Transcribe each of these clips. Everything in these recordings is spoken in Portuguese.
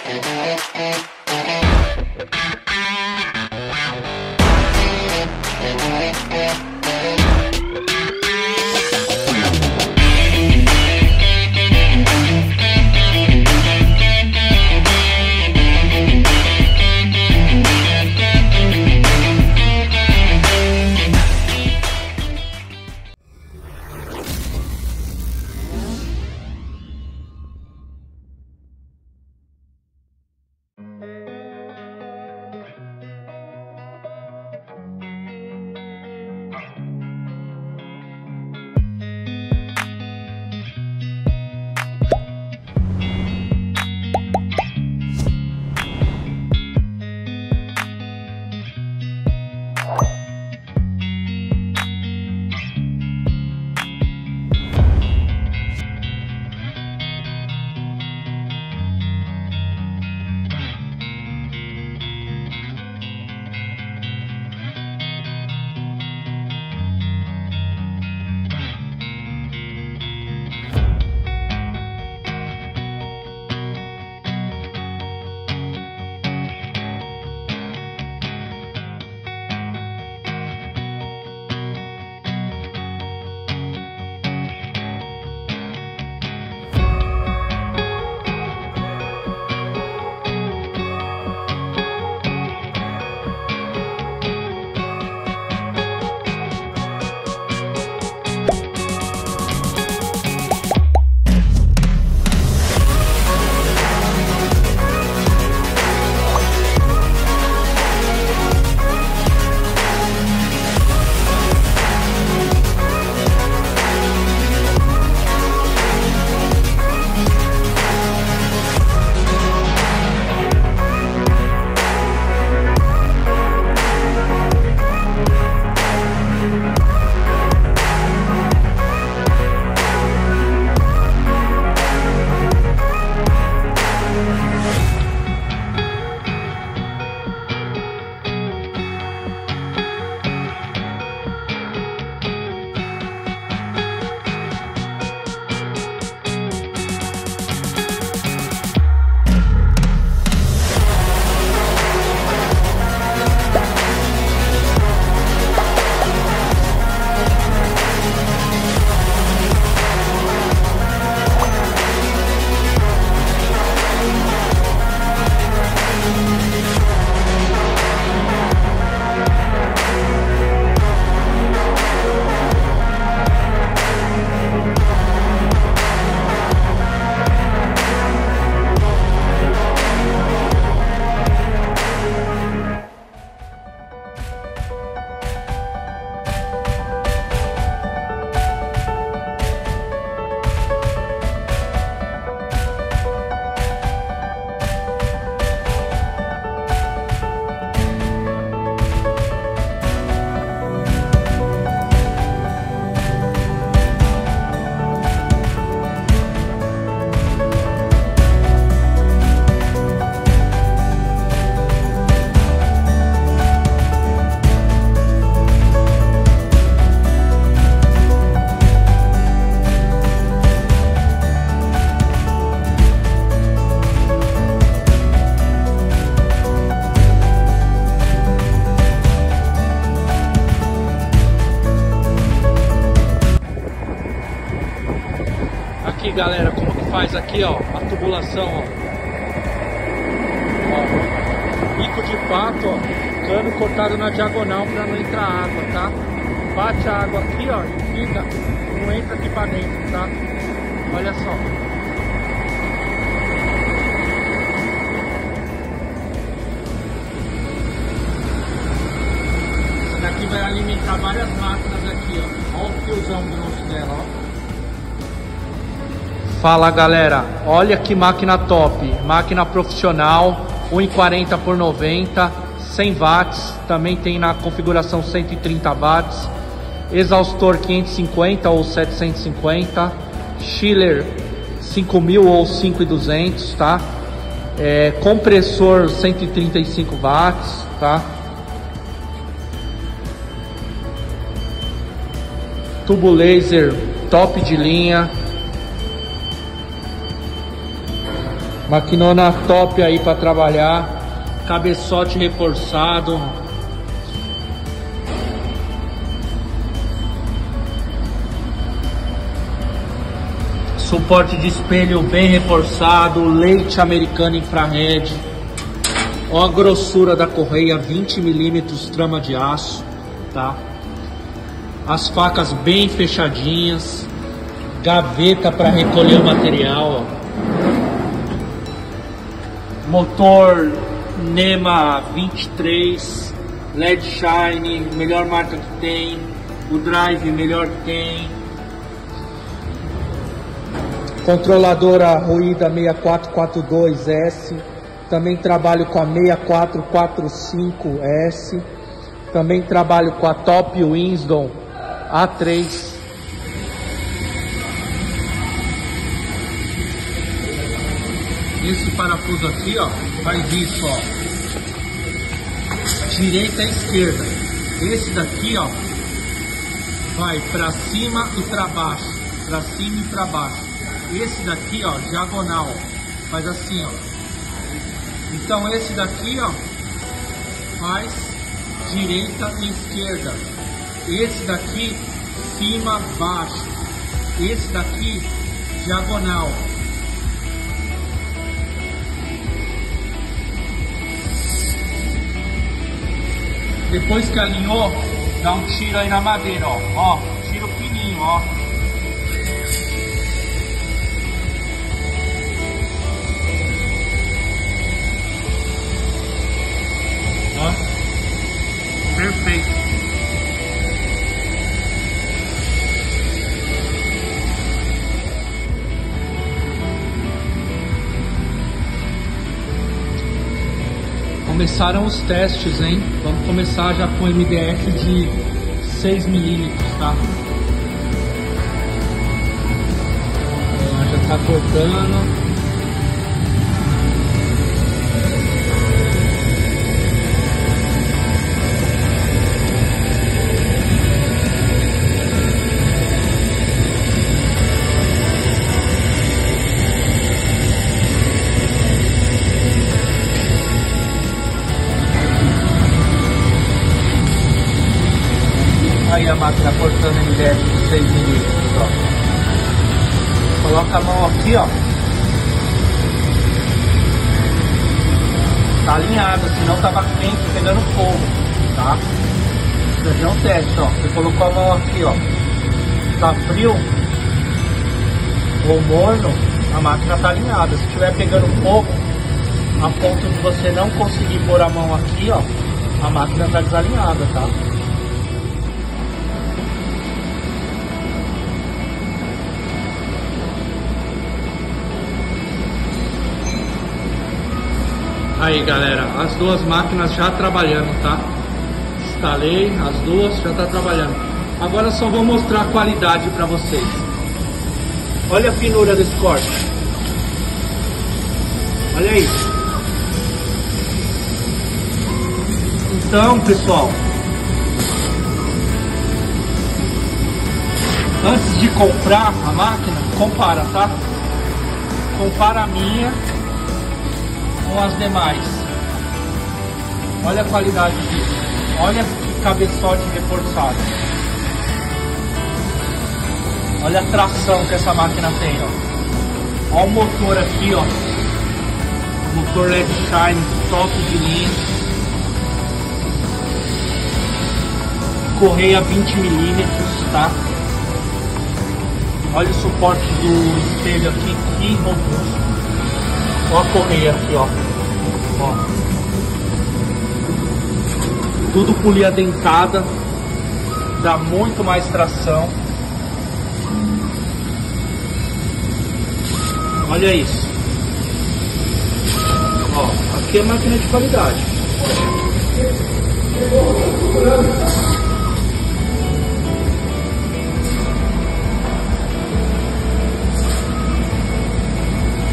aqui, galera, como que faz aqui, ó, a tubulação, ó. Bico de pato, ó, cano cortado na diagonal para não entrar água, tá? Bate a água aqui, ó, e fica, não entra aqui para dentro, tá? Olha só. Essa daqui vai alimentar várias máquinas aqui, ó. Olha o fiozão grosso dela, ó. Fala, galera, olha que máquina top, máquina profissional, 1,40 por 90, 100 watts, também tem na configuração 130 watts, exaustor 550 ou 750, chiller 5000 ou 5200, tá? Compressor 135 watts, tá? Tubo laser top de linha. Maquinona top aí para trabalhar. Cabeçote reforçado. Suporte de espelho bem reforçado. Leite americano infrared. Ó a grossura da correia, 20 mm trama de aço, tá? As facas bem fechadinhas. Gaveta para recolher o material, ó. Motor NEMA 23, LED Shine, melhor marca que tem. O drive melhor que tem. Controladora Ruída 6442S. Também trabalho com a 6445S. Também trabalho com a Top Wisdom A3. Esse parafuso aqui, ó, faz isso, ó, direita e esquerda. Esse daqui, ó, vai pra cima e pra baixo, pra cima e pra baixo. Esse daqui, ó, diagonal, faz assim, ó. Então esse daqui, ó, faz direita e esquerda. Esse daqui, cima, baixo. Esse daqui, diagonal. Depois que alinhou, dá um tiro aí na madeira, ó. Ó, tiro fininho, ó. Ó. Perfeito. Começaram os testes, hein? Vamos começar já com MDF de 6 mm, tá? Já tá cortando. Aí a máquina cortando MDF de 6 mm, ó. Coloca a mão aqui, ó. Tá alinhada, senão tava quente, pegando fogo, tá? Isso aqui é um teste, ó. Você colocou a mão aqui, ó. Tá frio ou morno, a máquina tá alinhada. Se estiver pegando fogo, a ponto de você não conseguir pôr a mão aqui, ó, a máquina tá desalinhada, tá? Aí galera, as duas máquinas já trabalhando, tá? Instalei as duas, já tá trabalhando. Agora eu só vou mostrar a qualidade para vocês. Olha a finura desse corte. Olha isso. Então pessoal, antes de comprar a máquina, compara, tá? Compara a minha com as demais. Olha a qualidade disso. Olha que cabeçote reforçado. Olha a tração que essa máquina tem, ó. Olha o motor aqui, ó. Motor LED Shine, top de linha. Correia 20 mm, tá? Olha o suporte do espelho aqui, que robusto. Olha a correia aqui, ó. Ó. Tudo polia dentada. Dá muito mais tração. Olha isso. Ó, aqui é máquina de qualidade.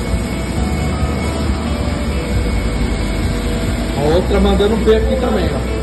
Outra mandando ver aqui também, ó.